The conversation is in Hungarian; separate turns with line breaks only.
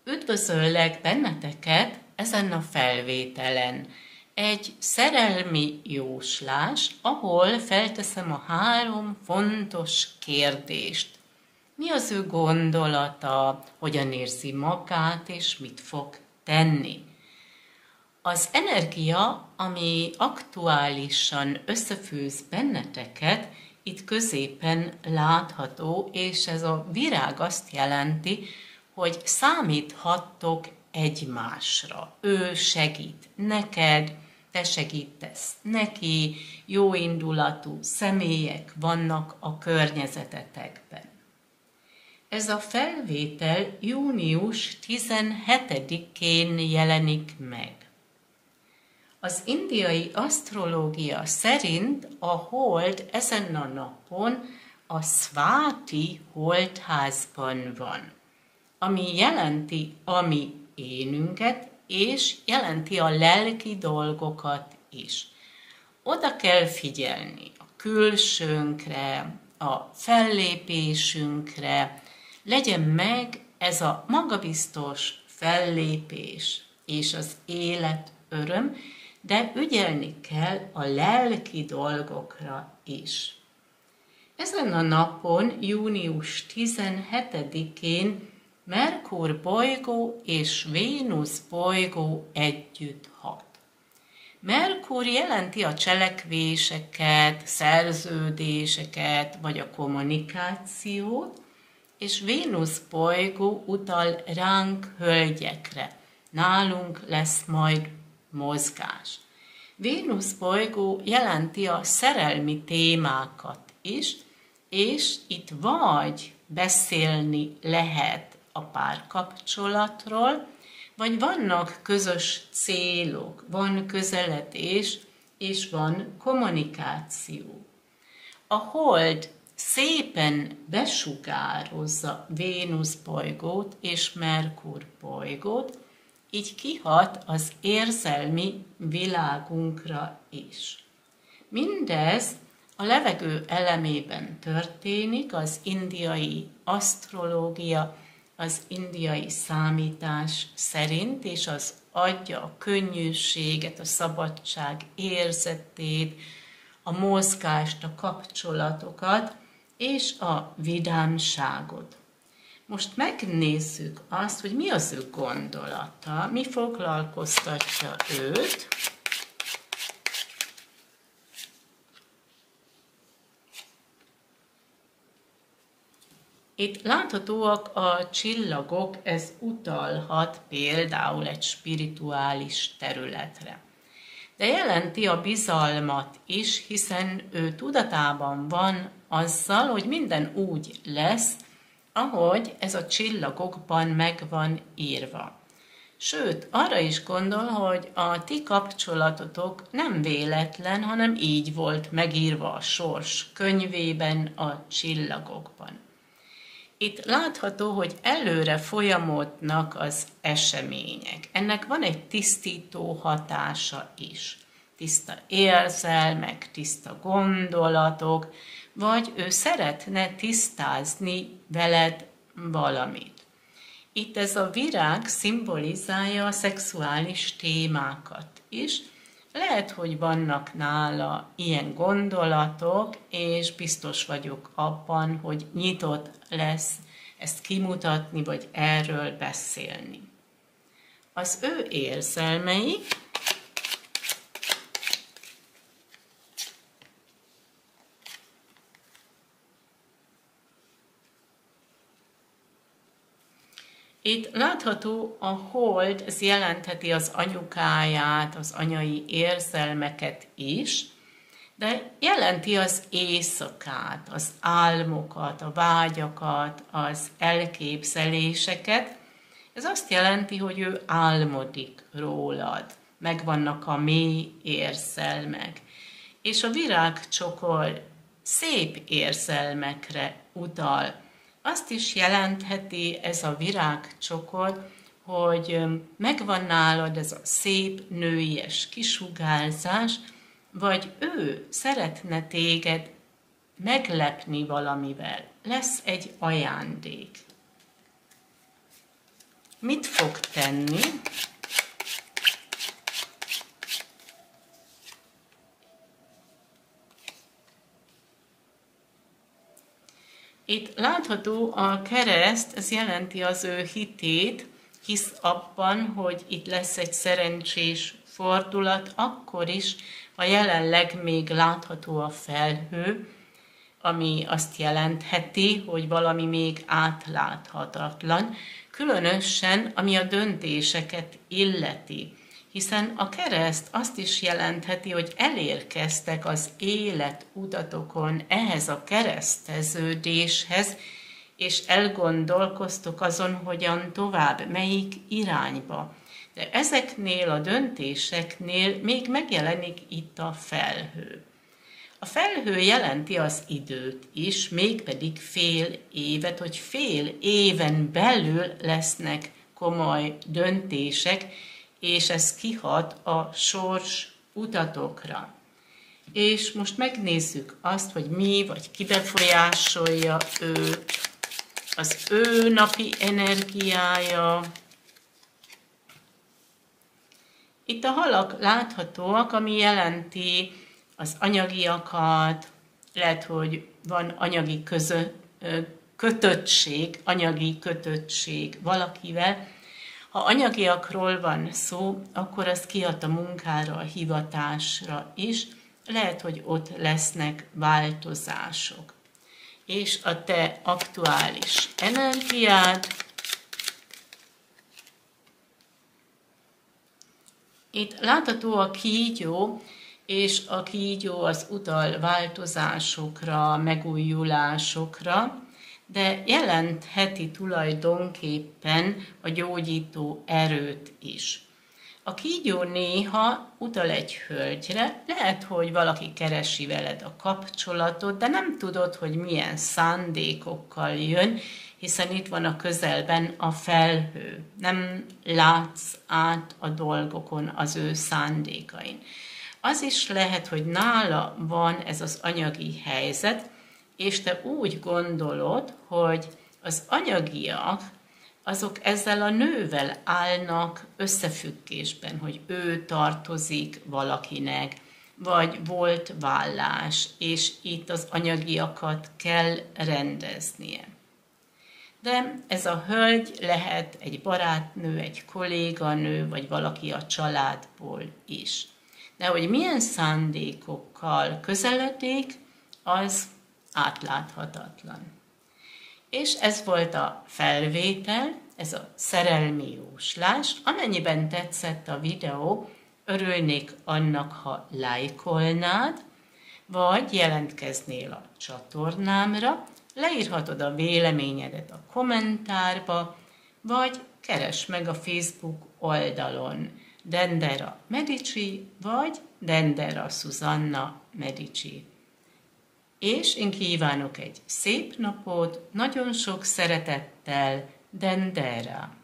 Üdvözöllek benneteket ezen a felvételen. Egy szerelmi jóslás, ahol felteszem a 3 fontos kérdést. Mi az ő gondolata, hogyan érzi magát, és mit fog tenni? Az energia, ami aktuálisan összefűz benneteket, itt középen látható, és ez a virág azt jelenti, hogy számíthattok egymásra. Ő segít neked, te segítesz neki, jóindulatú személyek vannak a környezetetekben. Ez a felvétel június 17-én jelenik meg. Az indiai asztrológia szerint a hold ezen a napon a Svati holdházban van, ami jelenti a mi énünket, és jelenti a lelki dolgokat is. Oda kell figyelni a külsőnkre, a fellépésünkre, legyen meg ez a magabiztos fellépés és az élet öröm, de ügyelni kell a lelki dolgokra is. Ezen a napon, június 17-én Merkur bolygó és Vénusz bolygó együtt hat. Merkur jelenti a cselekvéseket, szerződéseket, vagy a kommunikációt, és Vénusz bolygó utal ránk hölgyekre. Nálunk lesz majd mozgás. Vénusz bolygó jelenti a szerelmi témákat is, és itt vagy beszélni lehet a párkapcsolatról, vagy vannak közös célok, van közeledés, és van kommunikáció. A hold szépen besugározza Vénusz bolygót és Merkur bolygót, így kihat az érzelmi világunkra is. Mindez a levegő elemében történik, az indiai asztrológia, az indiai számítás szerint, és az adja a könnyűséget, a szabadság érzetét, a mozgást, a kapcsolatokat és a vidámságot. Most megnézzük azt, hogy mi az ő gondolata, mi foglalkoztatja őt. Itt láthatóak a csillagok, ez utalhat például egy spirituális területre. De jelenti a bizalmat is, hiszen ő tudatában van azzal, hogy minden úgy lesz, ahogy ez a csillagokban meg van írva. Sőt, arra is gondol, hogy a ti kapcsolatotok nem véletlen, hanem így volt megírva a sors könyvében, a csillagokban. Itt látható, hogy előre folyamodnak az események. Ennek van egy tisztító hatása is. Tiszta érzelmek, tiszta gondolatok, vagy ő szeretne tisztázni veled valamit. Itt ez a virág szimbolizálja a szexuális témákat is. Lehet, hogy vannak nála ilyen gondolatok, és biztos vagyok abban, hogy nyitott lesz ezt kimutatni, vagy erről beszélni. Az ő érzelmei itt látható a hold, ez jelentheti az anyukáját, az anyai érzelmeket is, de jelenti az éjszakát, az álmokat, a vágyakat, az elképzeléseket. Ez azt jelenti, hogy ő álmodik rólad, megvannak a mély érzelmek. És a virágcsokor szép érzelmekre utal. Azt is jelentheti ez a virágcsokor, hogy megvan nálad ez a szép nőies kisugárzás, vagy ő szeretne téged meglepni valamivel. Lesz egy ajándék. mit fog tenni? Itt látható a kereszt, ez jelenti az ő hitét, hisz abban, hogy itt lesz egy szerencsés fordulat, akkor is, ha jelenleg még látható a felhő, ami azt jelentheti, hogy valami még átláthatatlan, különösen ami a döntéseket illeti. Hiszen a kereszt azt is jelentheti, hogy elérkeztek az életutatokon ehhez a kereszteződéshez, és elgondolkoztok azon, hogyan tovább, melyik irányba. De ezeknél a döntéseknél még megjelenik itt a felhő. A felhő jelenti az időt is, mégpedig fél évet, hogy fél éven belül lesznek komoly döntések, és ez kihat a sors utatokra. És most megnézzük azt, hogy mi vagy ki befolyásolja őt, az ő napi energiája. Itt a halak láthatóak, ami jelenti az anyagiakat, lehet, hogy van anyagi kötöttség valakivel. Ha anyagiakról van szó, akkor az kihat a munkára, a hivatásra is, lehet, hogy ott lesznek változások. És a te aktuális energiád, itt látható a kígyó, és a kígyó az utal változásokra, megújulásokra, de jelentheti tulajdonképpen a gyógyító erőt is. A kígyó néha utal egy hölgyre, lehet, hogy valaki keresi veled a kapcsolatot, de nem tudod, hogy milyen szándékokkal jön, hiszen itt van a közelben a felhő. Nem látsz át a dolgokon, az ő szándékain. Az is lehet, hogy nála van ez az anyagi helyzet, és te úgy gondolod, hogy az anyagiak, azok ezzel a nővel állnak összefüggésben, hogy ő tartozik valakinek, vagy volt vállás, és itt az anyagiakat kell rendeznie. De ez a hölgy lehet egy barátnő, egy kolléganő, vagy valaki a családból is. De hogy milyen szándékokkal közeledik, az átláthatatlan. És ez volt a felvétel, ez a szerelmi jóslás. Amennyiben tetszett a videó, örülnék annak, ha lájkolnád, vagy jelentkeznél a csatornámra, leírhatod a véleményedet a kommentárba, vagy keresd meg a Facebook oldalon Dendera Medici, vagy Dendera Susanna Medici. És én kívánok egy szép napot, nagyon sok szeretettel, Dendera!